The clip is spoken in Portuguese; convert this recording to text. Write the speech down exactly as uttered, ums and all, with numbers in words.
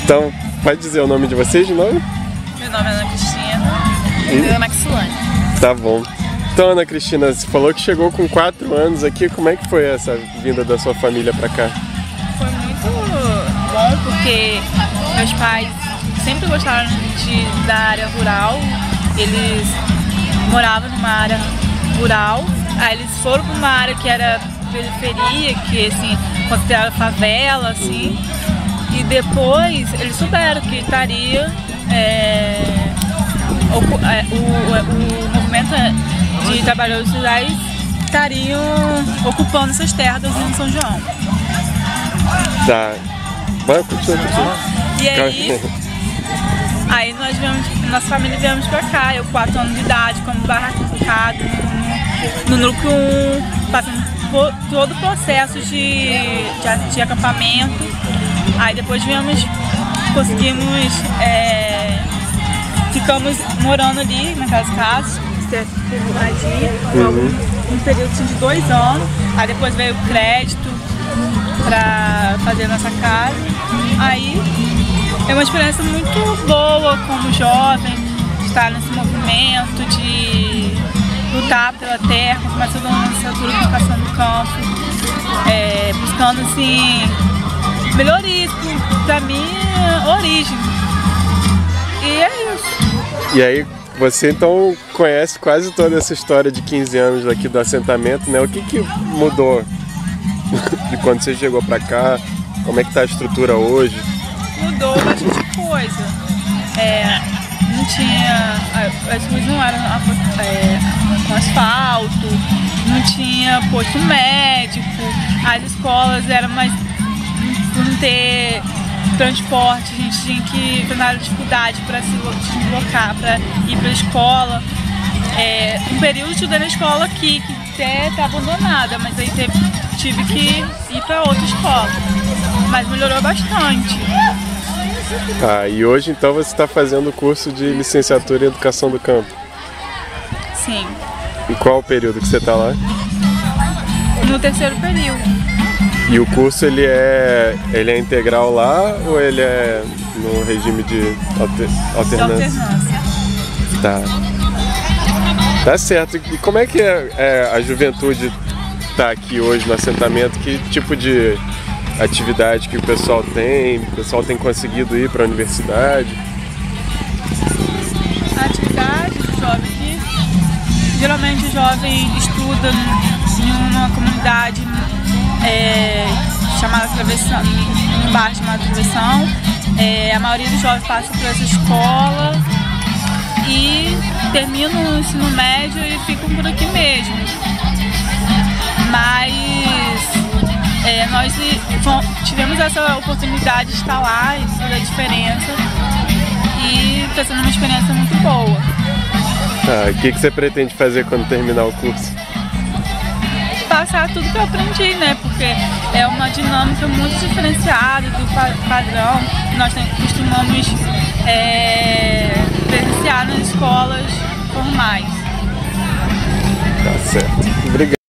Então, pode dizer o nome de vocês de novo? Meu nome é Ana Cristina e meu é Maxilane. Tá bom. Então, Ana Cristina, você falou que chegou com quatro anos aqui. Como é que foi essa vinda da sua família pra cá? Foi muito bom porque meus pais sempre gostaram de, da área rural. Eles moravam numa área rural, aí eles foram para uma área que era periferia, que assim, considerada favela, assim. E depois eles souberam que estaria é, o, o, o movimento de trabalhadores rurais estariam ocupando essas terras em São João. Tá. Vai, continua, continua. E aí, aí nós viemos, nossa família viemos pra cá, eu quatro anos de idade, como barracado, no, no núcleo um, passando por todo o processo de, de, de acampamento. Aí depois viemos, conseguimos, é, ficamos morando ali naquelas casas, uhum. um período assim, de dois anos. Aí depois veio o crédito para fazer nossa casa. Aí é uma experiência muito boa como jovem, estar nesse movimento de lutar pela terra, começando a licenciatura de educação do campo, é, buscando assim melhorias para minha origem. E é isso. E aí, você então conhece quase toda essa história de quinze anos aqui do assentamento, né? O que que mudou de quando você chegou pra cá? Como é que tá a estrutura hoje? Mudou bastante coisa. É, não tinha... As ruas não eram é, com asfalto, não tinha posto médico, as escolas eram mais... Por não ter transporte, a gente tinha que enfrentar dificuldade para se deslocar, para ir para a escola. É, um período estudei na escola aqui, que até está abandonada, mas aí teve, tive que ir para outra escola. Mas melhorou bastante. Tá, e hoje então você está fazendo o curso de licenciatura em educação do campo? Sim. E qual o período que você está lá? No terceiro período. E o curso ele é, ele é integral lá ou ele é no regime de alter, alternância? De alternância. Tá. Tá certo. E como é que é, é, a juventude tá aqui hoje no assentamento? Que tipo de atividade que o pessoal tem? O pessoal tem conseguido ir para a universidade? A atividade do jovem aqui, geralmente o jovem estuda em uma comunidade É, chamada Travessão, um bairro chamado Travessão. É, a maioria dos jovens passa por essa escola e terminam o ensino médio e ficam por aqui mesmo. Mas é, nós tivemos essa oportunidade de estar lá e fazer a diferença, e está sendo uma experiência muito boa. Ah, o que, que você pretende fazer quando terminar o curso? Passar tudo que eu aprendi, né? Porque é uma dinâmica muito diferenciada do padrão que nós costumamos é, presenciar nas escolas formais. Tá certo. Obrigado.